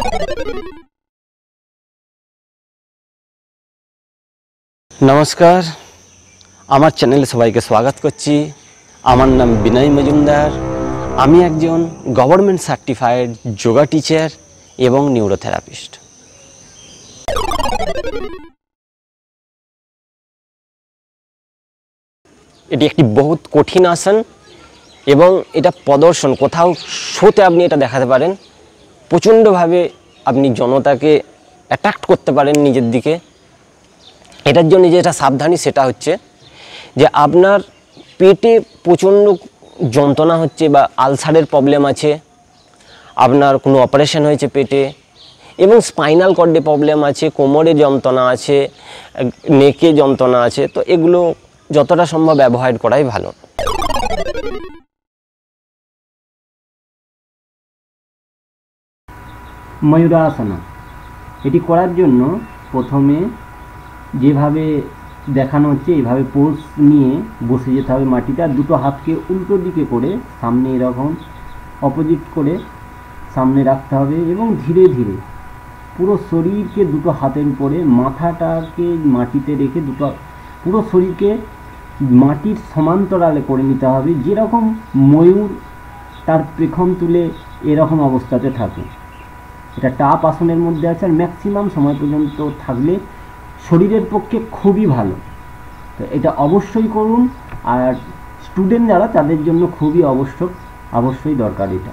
नमस्कार, आमार चैनेले सबाइके स्वागत करছি। आमार नाम बिनय मजुमदार। आमी एकजन गवर्नमेंट सार्टिफाइड योगा टीचार एवं निউরোথেরাপিস্ট। এটি একটি বহুত কঠিন আসন এবং এটা প্রদর্শন কোথাও শোতে আপনি এটা দেখাতে পারেন। প্রচণ্ডভাবে আপনি জনতাকে অ্যাট্রাক্ট করতে পারেন নিজের দিকে। এটার জন্য যেটা সাবধানী সেটা হচ্ছে যে আপনার পেটে প্রচণ্ড যন্ত্রণা হচ্ছে বা আলসারের প্রবলেম আছে, আপনার কোনো অপারেশন হয়েছে পেটে এবং স্পাইনাল কর্ডে প্রবলেম আছে, কোমরে যন্ত্রণা আছে, নেকে যন্ত্রণা আছে, তো এগুলো যতটা সম্ভব অ্যাভয়েড করাই ভালো। ময়ূরাসনা এটি করার জন্য প্রথমে যেভাবে দেখানো হচ্ছে এইভাবে পোজ নিয়ে বসে যেতে হবে মাটিতে, আর দুটো হাতকে উল্টো দিকে করে সামনে এরকম অপোজিট করে সামনে রাখতে হবে এবং ধীরে ধীরে পুরো শরীরকে দুটো হাতের উপরে মাথাটাকে মাটিতে রেখে পুরো শরীরকে মাটির সমান্তরালে করে নিতে হবে, যেরকম ময়ূর তার পেখম তুলে এরকম অবস্থাতে থাকে। এটা টাপ আসনের মধ্যে আছে আর ম্যাক্সিমাম সময় পর্যন্ত থাকলে শরীরের পক্ষে খুবই ভালো। তো এটা অবশ্যই করুন, আর স্টুডেন্ট যারা তাদের জন্য খুবই অবশ্যই দরকার এটা।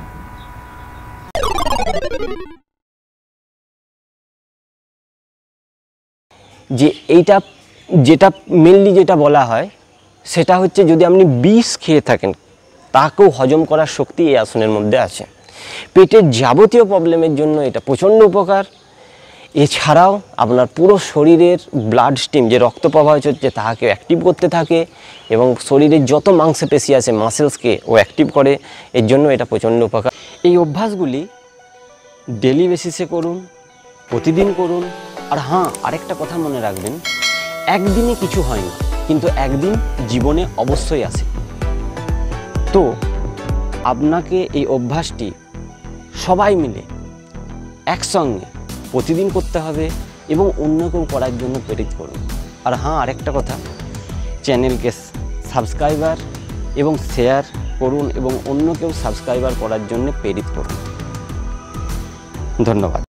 যে এইটা যেটা মেনলি যেটা বলা হয় সেটা হচ্ছে যদি আপনি বিষ খেয়ে থাকেন তাকেও হজম করার শক্তি এই আসনের মধ্যে আছে। পেটের যাবতীয় প্রবলেমের জন্য এটা প্রচণ্ড উপকার। এছাড়াও আপনার পুরো শরীরের ব্লাড স্ট্রিম যে রক্ত প্রবাহ হচ্ছে তাহাকে অ্যাক্টিভ করতে থাকে এবং শরীরের যত মাংসপেশি আছে মাসেলসকে ও অ্যাক্টিভ করে, এর জন্য এটা প্রচণ্ড উপকার। এই অভ্যাসগুলি ডেলি বেসিসে করুন, প্রতিদিন করুন। আর হ্যাঁ, আরেকটা কথা মনে রাখবেন, একদিনে কিছু হয় না, কিন্তু একদিন জীবনে অবশ্যই আসে। তো আপনাকে এই অভ্যাসটি সবাই মিলে একসঙ্গে প্রতিদিন করতে হবে এবং অন্যকেও করার জন্য প্রেরিত করুন। আর হ্যাঁ, আরেকটা কথা, চ্যানেলকে সাবস্ক্রাইবার এবং শেয়ার করুন এবং অন্যকেও সাবস্ক্রাইবার করার জন্য প্রেরিত করুন। ধন্যবাদ।